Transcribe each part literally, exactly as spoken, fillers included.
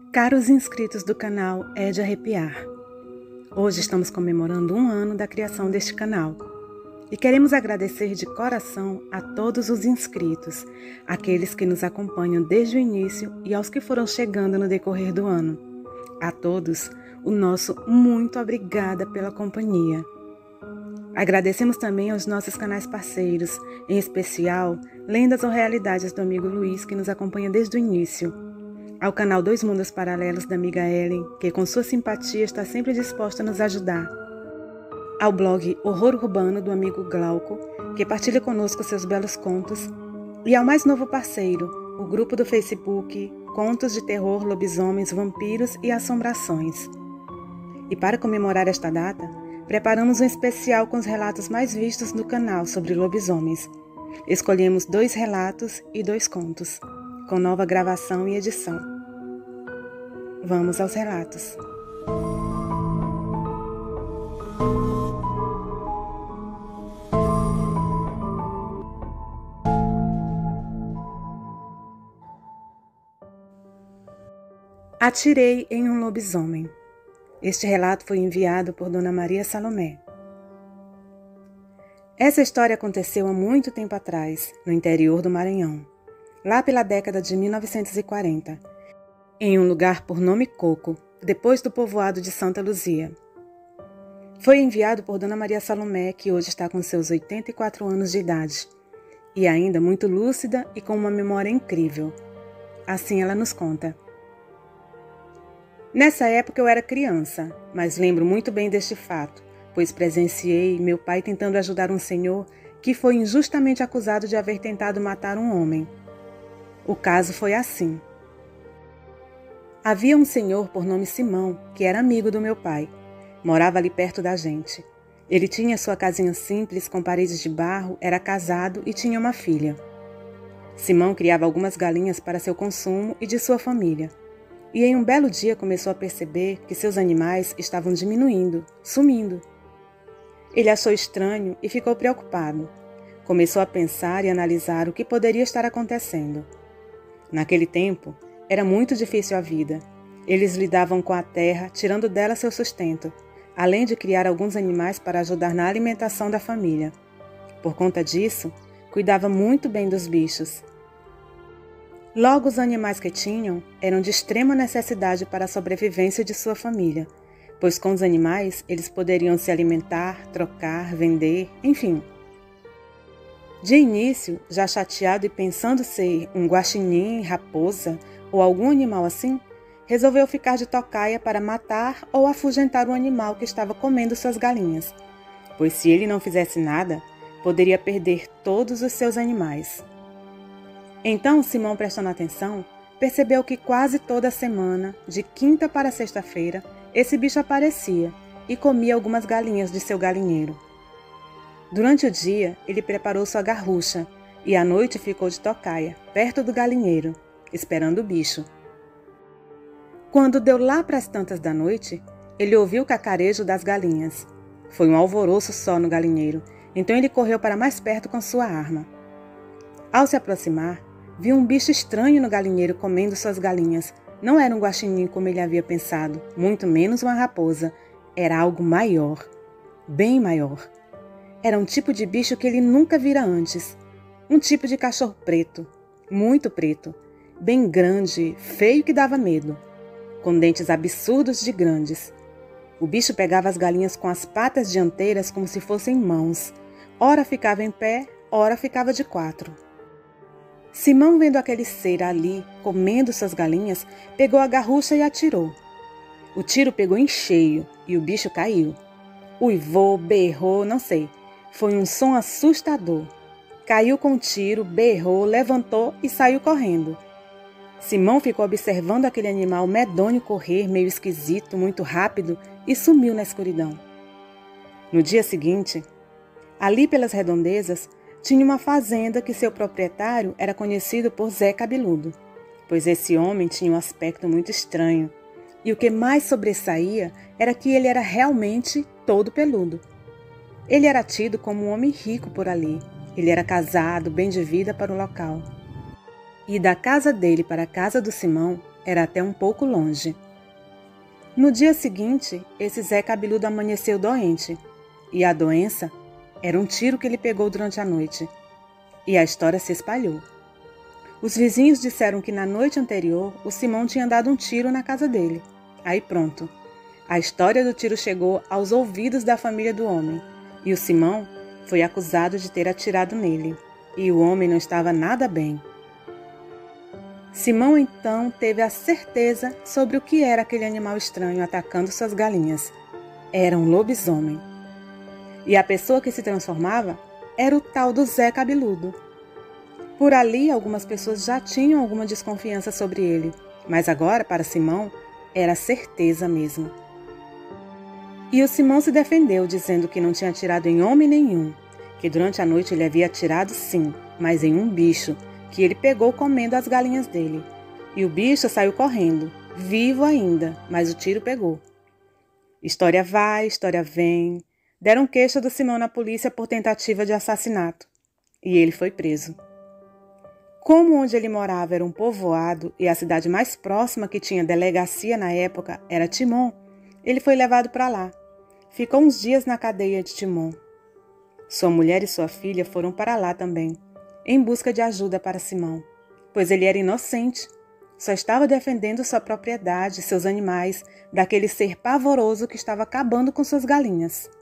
Caros inscritos do canal É de Arrepiar, hoje estamos comemorando um ano da criação deste canal e queremos agradecer de coração a todos os inscritos, aqueles que nos acompanham desde o início e aos que foram chegando no decorrer do ano. A todos, o nosso muito obrigada pela companhia. Agradecemos também aos nossos canais parceiros, em especial Lendas ou Realidades do amigo Luiz, que nos acompanha desde o início. Ao canal Dois Mundos Paralelos da amiga Ellen, que com sua simpatia está sempre disposta a nos ajudar. Ao blog Horror Urbano do amigo Glauco, que partilha conosco seus belos contos. E ao mais novo parceiro, o grupo do Facebook Contos de Terror, Lobisomens, Vampiros e Assombrações. E para comemorar esta data, preparamos um especial com os relatos mais vistos do canal sobre lobisomens. Escolhemos dois relatos e dois contos, com nova gravação e edição. Vamos aos relatos. Atirei em um lobisomem. Este relato foi enviado por Dona Maria Salomé. Essa história aconteceu há muito tempo atrás, no interior do Maranhão, lá pela década de mil novecentos e quarenta, em um lugar por nome Coco, depois do povoado de Santa Luzia. Foi enviado por Dona Maria Salomé, que hoje está com seus oitenta e quatro anos de idade, e ainda muito lúcida e com uma memória incrível. Assim ela nos conta. Nessa época eu era criança, mas lembro muito bem deste fato, pois presenciei meu pai tentando ajudar um senhor que foi injustamente acusado de haver tentado matar um homem. O caso foi assim. Havia um senhor por nome Simão, que era amigo do meu pai. Morava ali perto da gente. Ele tinha sua casinha simples com paredes de barro, era casado e tinha uma filha. Simão criava algumas galinhas para seu consumo e de sua família. E em um belo dia começou a perceber que seus animais estavam diminuindo, sumindo. Ele achou estranho e ficou preocupado. Começou a pensar e analisar o que poderia estar acontecendo. Naquele tempo, era muito difícil a vida. Eles lidavam com a terra, tirando dela seu sustento, além de criar alguns animais para ajudar na alimentação da família. Por conta disso, cuidava muito bem dos bichos. Logo, os animais que tinham eram de extrema necessidade para a sobrevivência de sua família, pois com os animais eles poderiam se alimentar, trocar, vender, enfim. De início, já chateado e pensando ser um guaxinim, raposa ou algum animal assim, resolveu ficar de tocaia para matar ou afugentar o animal que estava comendo suas galinhas, pois se ele não fizesse nada, poderia perder todos os seus animais. Então Simão, prestando atenção, percebeu que quase toda semana, de quinta para sexta-feira, esse bicho aparecia e comia algumas galinhas de seu galinheiro. Durante o dia, ele preparou sua garrucha e à noite ficou de tocaia, perto do galinheiro, esperando o bicho. Quando deu lá para as tantas da noite, ele ouviu o cacarejo das galinhas. Foi um alvoroço só no galinheiro, então ele correu para mais perto com sua arma. Ao se aproximar, viu um bicho estranho no galinheiro comendo suas galinhas. Não era um guaxinim como ele havia pensado, muito menos uma raposa. Era algo maior, bem maior. Era um tipo de bicho que ele nunca vira antes. Um tipo de cachorro preto, muito preto, bem grande, feio que dava medo, com dentes absurdos de grandes. O bicho pegava as galinhas com as patas dianteiras como se fossem mãos. Ora ficava em pé, ora ficava de quatro. Simão, vendo aquele ser ali, comendo suas galinhas, pegou a garrucha e atirou. O tiro pegou em cheio e o bicho caiu. Uivou, berrou, não sei. Foi um som assustador. Caiu com o tiro, berrou, levantou e saiu correndo. Simão ficou observando aquele animal medonho correr, meio esquisito, muito rápido, e sumiu na escuridão. No dia seguinte, ali pelas redondezas, tinha uma fazenda que seu proprietário era conhecido por Zé Cabeludo, pois esse homem tinha um aspecto muito estranho, e o que mais sobressaía era que ele era realmente todo peludo. Ele era tido como um homem rico por ali, ele era casado, bem de vida para o local. E da casa dele para a casa do Simão era até um pouco longe. No dia seguinte, esse Zé Cabeludo amanheceu doente, e a doença era um tiro que ele pegou durante a noite. E a história se espalhou. Os vizinhos disseram que na noite anterior o Simão tinha dado um tiro na casa dele. Aí pronto. A história do tiro chegou aos ouvidos da família do homem, e o Simão foi acusado de ter atirado nele, e o homem não estava nada bem. Simão então teve a certeza sobre o que era aquele animal estranho atacando suas galinhas. Era um lobisomem. E a pessoa que se transformava era o tal do Zé Cabeludo. Por ali, algumas pessoas já tinham alguma desconfiança sobre ele, mas agora, para Simão, era certeza mesmo. E o Simão se defendeu, dizendo que não tinha atirado em homem nenhum, que durante a noite ele havia atirado sim, mas em um bicho, que ele pegou comendo as galinhas dele. E o bicho saiu correndo, vivo ainda, mas o tiro pegou. História vai, história vem. Deram queixa do Simão na polícia por tentativa de assassinato, e ele foi preso. Como onde ele morava era um povoado e a cidade mais próxima que tinha delegacia na época era Timon, ele foi levado para lá. Ficou uns dias na cadeia de Timon. Sua mulher e sua filha foram para lá também, em busca de ajuda para Simão, pois ele era inocente, só estava defendendo sua propriedade, seus animais, daquele ser pavoroso que estava acabando com suas galinhas.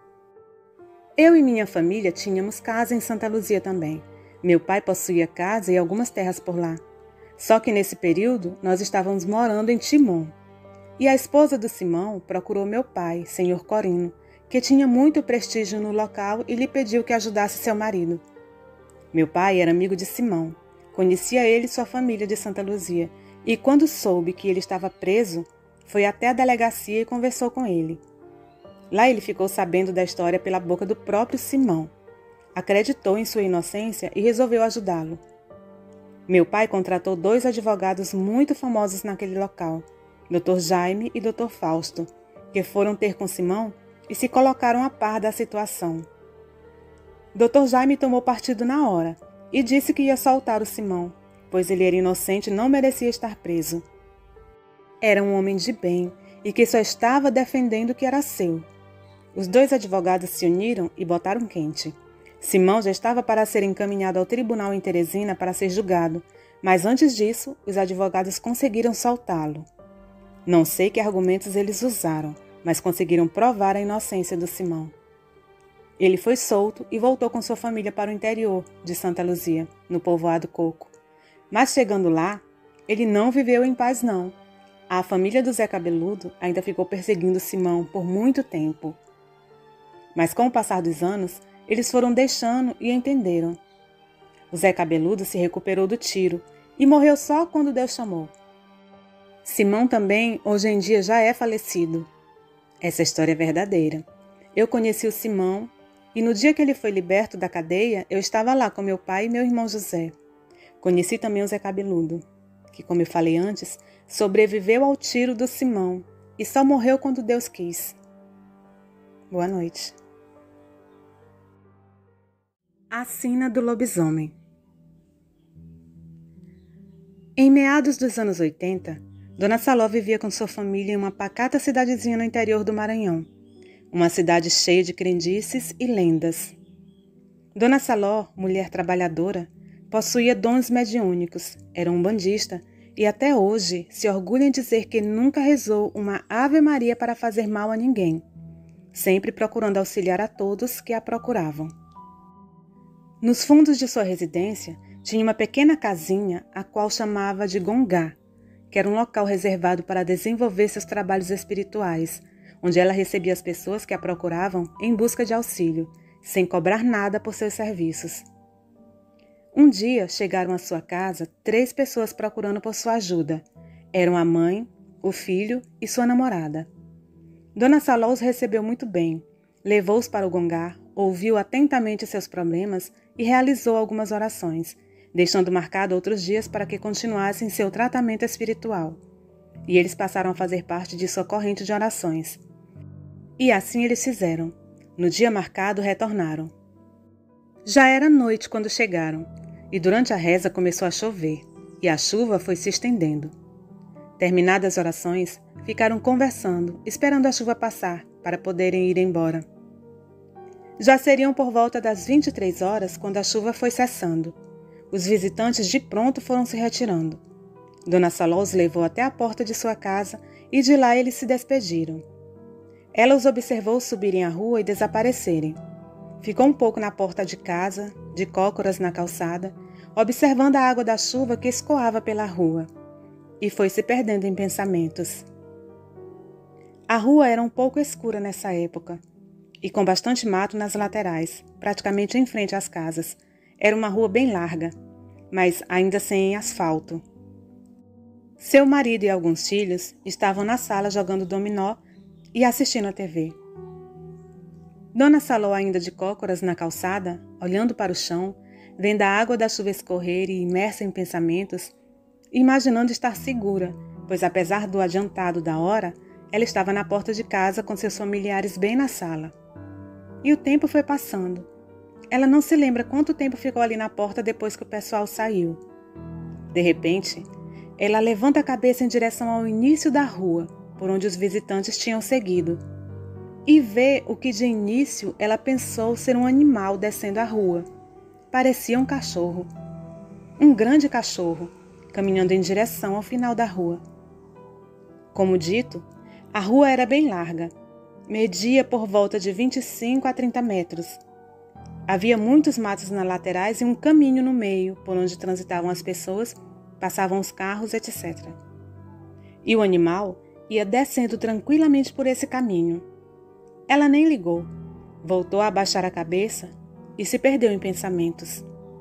Eu e minha família tínhamos casa em Santa Luzia também. Meu pai possuía casa e algumas terras por lá. Só que nesse período nós estávamos morando em Timon. E a esposa do Simão procurou meu pai, senhor Corino, que tinha muito prestígio no local, e lhe pediu que ajudasse seu marido. Meu pai era amigo de Simão, conhecia ele e sua família de Santa Luzia, e quando soube que ele estava preso, foi até a delegacia e conversou com ele. Lá ele ficou sabendo da história pela boca do próprio Simão. Acreditou em sua inocência e resolveu ajudá-lo. Meu pai contratou dois advogados muito famosos naquele local, doutor Jaime e doutor Fausto, que foram ter com Simão e se colocaram a par da situação. doutor Jaime tomou partido na hora e disse que ia soltar o Simão, pois ele era inocente e não merecia estar preso. Era um homem de bem e que só estava defendendo o que era seu. Os dois advogados se uniram e botaram quente. Simão já estava para ser encaminhado ao tribunal em Teresina para ser julgado, mas antes disso, os advogados conseguiram soltá-lo. Não sei que argumentos eles usaram, mas conseguiram provar a inocência do Simão. Ele foi solto e voltou com sua família para o interior de Santa Luzia, no povoado Coco. Mas chegando lá, ele não viveu em paz não. A família do Zé Cabeludo ainda ficou perseguindo Simão por muito tempo. Mas com o passar dos anos, eles foram deixando e entenderam. O Zé Cabeludo se recuperou do tiro e morreu só quando Deus chamou. Simão também, hoje em dia, já é falecido. Essa história é verdadeira. Eu conheci o Simão e no dia que ele foi liberto da cadeia, eu estava lá com meu pai e meu irmão José. Conheci também o Zé Cabeludo, que, como eu falei antes, sobreviveu ao tiro do Simão e só morreu quando Deus quis. Boa noite. A sina do lobisomem. Em meados dos anos oitenta, Dona Saló vivia com sua família em uma pacata cidadezinha no interior do Maranhão, uma cidade cheia de crendices e lendas. Dona Saló, mulher trabalhadora, possuía dons mediúnicos, era umbandista e até hoje se orgulha em dizer que nunca rezou uma Ave Maria para fazer mal a ninguém, sempre procurando auxiliar a todos que a procuravam. Nos fundos de sua residência, tinha uma pequena casinha, a qual chamava de Gongá, que era um local reservado para desenvolver seus trabalhos espirituais, onde ela recebia as pessoas que a procuravam em busca de auxílio, sem cobrar nada por seus serviços. Um dia chegaram à sua casa três pessoas procurando por sua ajuda. Eram a mãe, o filho e sua namorada. Dona Saló os recebeu muito bem, levou-os para o Gongá, ouviu atentamente seus problemas e realizou algumas orações, deixando marcado outros dias para que continuassem seu tratamento espiritual. E eles passaram a fazer parte de sua corrente de orações. E assim eles fizeram. No dia marcado, retornaram. Já era noite quando chegaram, e durante a reza começou a chover, e a chuva foi se estendendo. Terminadas as orações, ficaram conversando, esperando a chuva passar, para poderem ir embora. Já seriam por volta das vinte e três horas quando a chuva foi cessando. Os visitantes de pronto foram se retirando. Dona Saló os levou até a porta de sua casa e de lá eles se despediram. Ela os observou subirem a rua e desaparecerem. Ficou um pouco na porta de casa, de cócoras na calçada, observando a água da chuva que escoava pela rua, e foi se perdendo em pensamentos. A rua era um pouco escura nessa época, e com bastante mato nas laterais, praticamente em frente às casas. Era uma rua bem larga, mas ainda sem asfalto. Seu marido e alguns filhos estavam na sala jogando dominó e assistindo a T V. Dona Saló, ainda de cócoras na calçada, olhando para o chão, vendo a água da chuva escorrer e imersa em pensamentos, imaginando estar segura, pois apesar do adiantado da hora, ela estava na porta de casa com seus familiares bem na sala. E o tempo foi passando. Ela não se lembra quanto tempo ficou ali na porta depois que o pessoal saiu. De repente, ela levanta a cabeça em direção ao início da rua, por onde os visitantes tinham seguido, e vê o que de início ela pensou ser um animal descendo a rua. Parecia um cachorro. Um grande cachorro, caminhando em direção ao final da rua. Como dito, a rua era bem larga. Media por volta de vinte e cinco a trinta metros. Havia muitos matos nas laterais e um caminho no meio, por onde transitavam as pessoas, passavam os carros, etcétera. E o animal ia descendo tranquilamente por esse caminho. Ela nem ligou, voltou a abaixar a cabeça e se perdeu em pensamentos.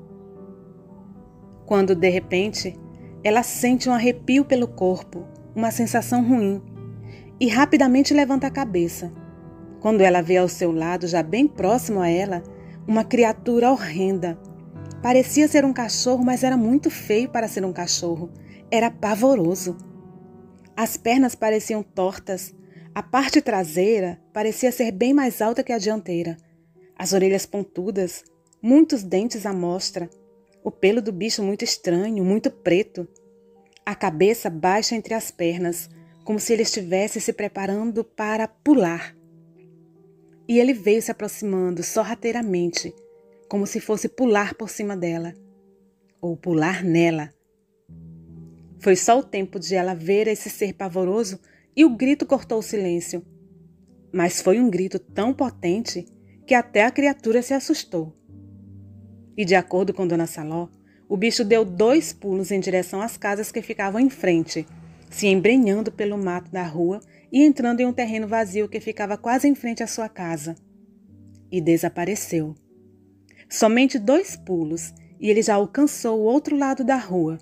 Quando, de repente, ela sente um arrepio pelo corpo, uma sensação ruim, e rapidamente levanta a cabeça. Quando ela vê ao seu lado, já bem próximo a ela, uma criatura horrenda. Parecia ser um cachorro, mas era muito feio para ser um cachorro. Era pavoroso. As pernas pareciam tortas. A parte traseira parecia ser bem mais alta que a dianteira. As orelhas pontudas, muitos dentes à mostra. O pelo do bicho muito estranho, muito preto. A cabeça baixa entre as pernas, como se ele estivesse se preparando para pular. E ele veio se aproximando sorrateiramente, como se fosse pular por cima dela, ou pular nela. Foi só o tempo de ela ver esse ser pavoroso e o grito cortou o silêncio. Mas foi um grito tão potente que até a criatura se assustou. E de acordo com Dona Saló, o bicho deu dois pulos em direção às casas que ficavam em frente, se embrenhando pelo mato da rua e entrando em um terreno vazio que ficava quase em frente à sua casa. E desapareceu. Somente dois pulos e ele já alcançou o outro lado da rua.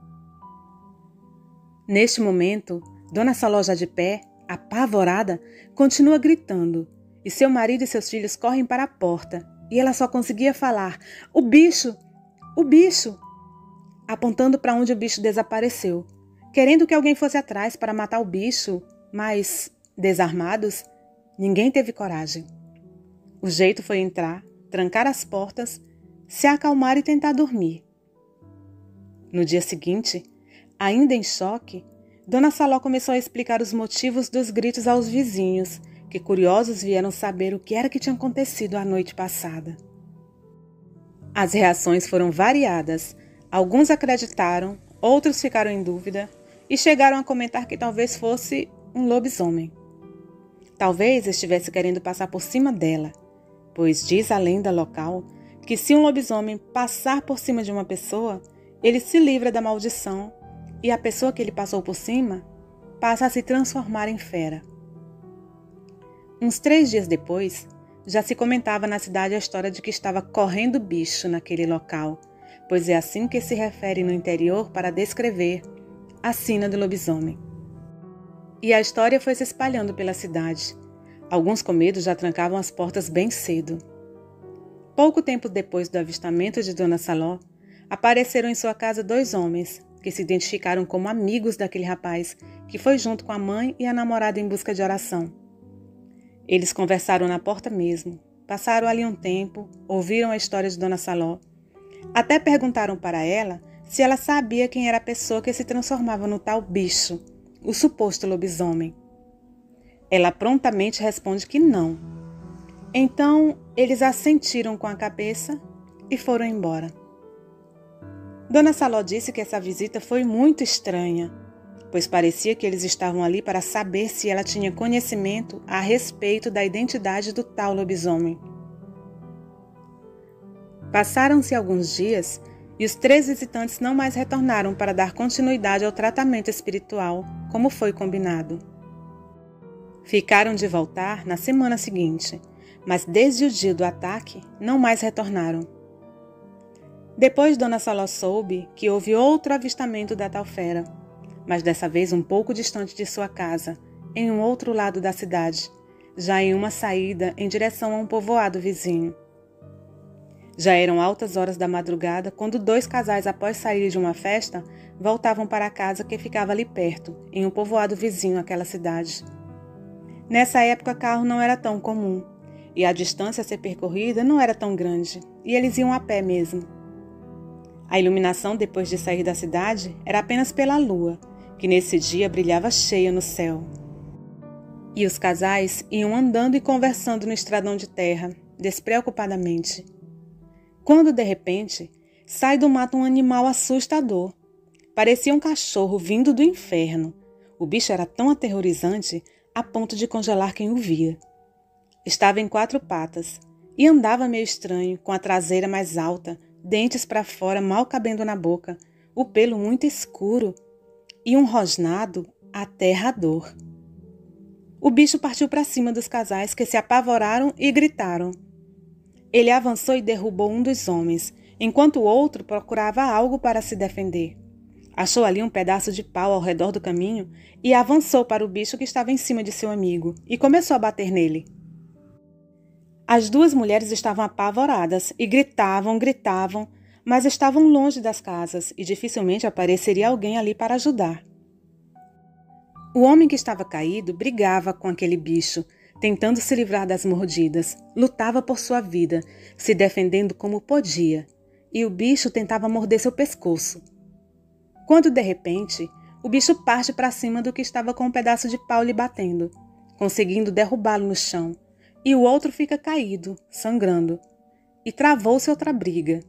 Neste momento, Dona Saló, já de pé, apavorada, continua gritando, e seu marido e seus filhos correm para a porta, e ela só conseguia falar: "O bicho! O bicho!", apontando para onde o bicho desapareceu, querendo que alguém fosse atrás para matar o bicho, mas, desarmados, ninguém teve coragem. O jeito foi entrar, trancar as portas, se acalmar e tentar dormir. No dia seguinte, ainda em choque, Dona Saló começou a explicar os motivos dos gritos aos vizinhos, que curiosos vieram saber o que era que tinha acontecido a noite passada. As reações foram variadas. Alguns acreditaram, outros ficaram em dúvida e chegaram a comentar que talvez fosse um lobisomem. Talvez estivesse querendo passar por cima dela, pois diz a lenda local que se um lobisomem passar por cima de uma pessoa, ele se livra da maldição e a pessoa que ele passou por cima passa a se transformar em fera. Uns três dias depois, já se comentava na cidade a história de que estava correndo bicho naquele local, pois é assim que se refere no interior para descrever a sina do lobisomem. E a história foi se espalhando pela cidade. Alguns com medo já trancavam as portas bem cedo. Pouco tempo depois do avistamento de Dona Saló, apareceram em sua casa dois homens, que se identificaram como amigos daquele rapaz, que foi junto com a mãe e a namorada em busca de oração. Eles conversaram na porta mesmo, passaram ali um tempo, ouviram a história de Dona Saló, até perguntaram para ela se ela sabia quem era a pessoa que se transformava no tal bicho, o suposto lobisomem. Ela prontamente responde que não. Então, eles assentiram com a cabeça e foram embora. Dona Saló disse que essa visita foi muito estranha, pois parecia que eles estavam ali para saber se ela tinha conhecimento a respeito da identidade do tal lobisomem. Passaram-se alguns dias e os três visitantes não mais retornaram para dar continuidade ao tratamento espiritual, como foi combinado. Ficaram de voltar na semana seguinte, mas desde o dia do ataque não mais retornaram. Depois Dona Saló soube que houve outro avistamento da tal fera, mas dessa vez um pouco distante de sua casa, em um outro lado da cidade, já em uma saída em direção a um povoado vizinho. Já eram altas horas da madrugada quando dois casais, após sair de uma festa, voltavam para a casa que ficava ali perto, em um povoado vizinho àquela cidade. Nessa época, carro não era tão comum, e a distância a ser percorrida não era tão grande, e eles iam a pé mesmo. A iluminação depois de sair da cidade era apenas pela lua, que nesse dia brilhava cheia no céu. E os casais iam andando e conversando no estradão de terra, despreocupadamente. Quando, de repente, sai do mato um animal assustador. Parecia um cachorro vindo do inferno. O bicho era tão aterrorizante a ponto de congelar quem o via. Estava em quatro patas e andava meio estranho, com a traseira mais alta, dentes para fora mal cabendo na boca, o pelo muito escuro e um rosnado aterrador. O bicho partiu para cima dos casais, que se apavoraram e gritaram. Ele avançou e derrubou um dos homens, enquanto o outro procurava algo para se defender. Achou ali um pedaço de pau ao redor do caminho e avançou para o bicho que estava em cima de seu amigo e começou a bater nele. As duas mulheres estavam apavoradas e gritavam, gritavam, mas estavam longe das casas e dificilmente apareceria alguém ali para ajudar. O homem que estava caído brigava com aquele bicho, tentando se livrar das mordidas, lutava por sua vida, se defendendo como podia, e o bicho tentava morder seu pescoço. Quando, de repente, o bicho parte para cima do que estava com um pedaço de pau lhe batendo, conseguindo derrubá-lo no chão, e o outro fica caído, sangrando, e travou-se outra briga.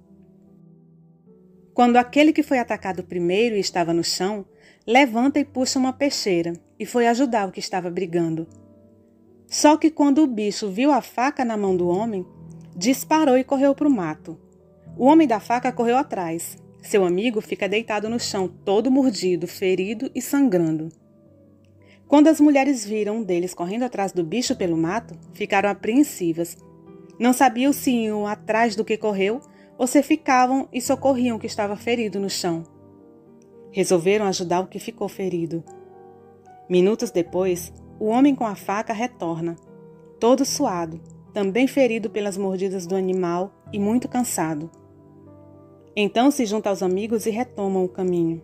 Quando aquele que foi atacado primeiro e estava no chão, levanta e puxa uma peixeira, e foi ajudar o que estava brigando. Só que quando o bicho viu a faca na mão do homem, disparou e correu para o mato. O homem da faca correu atrás. Seu amigo fica deitado no chão, todo mordido, ferido e sangrando. Quando as mulheres viram um deles correndo atrás do bicho pelo mato, ficaram apreensivas. Não sabiam se iam atrás do que correu ou se ficavam e socorriam o que estava ferido no chão. Resolveram ajudar o que ficou ferido. Minutos depois, o homem com a faca retorna, todo suado, também ferido pelas mordidas do animal e muito cansado. Então se junta aos amigos e retomam o caminho.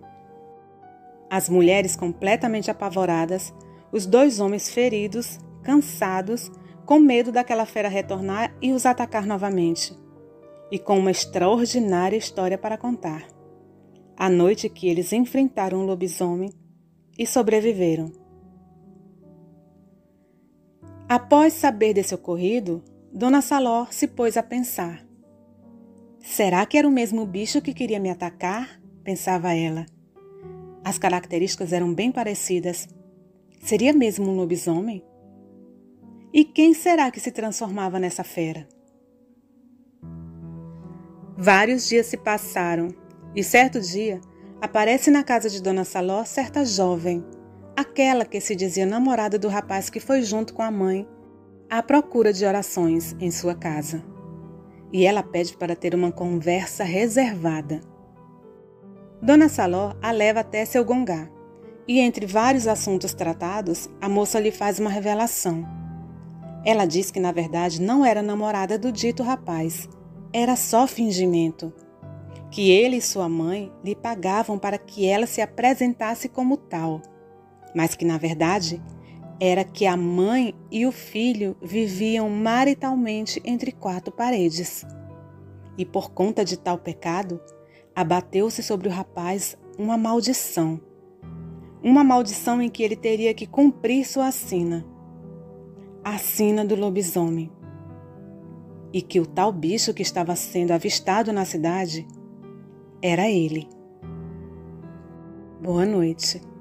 As mulheres completamente apavoradas, os dois homens feridos, cansados, com medo daquela fera retornar e os atacar novamente, e com uma extraordinária história para contar. A noite que eles enfrentaram o lobisomem e sobreviveram. Após saber desse ocorrido, Dona Saló se pôs a pensar. Será que era o mesmo bicho que queria me atacar? Pensava ela. As características eram bem parecidas. Seria mesmo um lobisomem? E quem será que se transformava nessa fera? Vários dias se passaram e certo dia aparece na casa de Dona Saló certa jovem, aquela que se dizia namorada do rapaz que foi junto com a mãe à procura de orações em sua casa. E ela pede para ter uma conversa reservada. Dona Saló a leva até seu gongá, e entre vários assuntos tratados, a moça lhe faz uma revelação. Ela diz que na verdade não era namorada do dito rapaz, era só fingimento, que ele e sua mãe lhe pagavam para que ela se apresentasse como tal, mas que na verdade era que a mãe e o filho viviam maritalmente entre quatro paredes. E por conta de tal pecado, abateu-se sobre o rapaz uma maldição. uma maldição em que ele teria que cumprir sua sina, a sina do lobisomem, e que o tal bicho que estava sendo avistado na cidade era ele. Boa noite.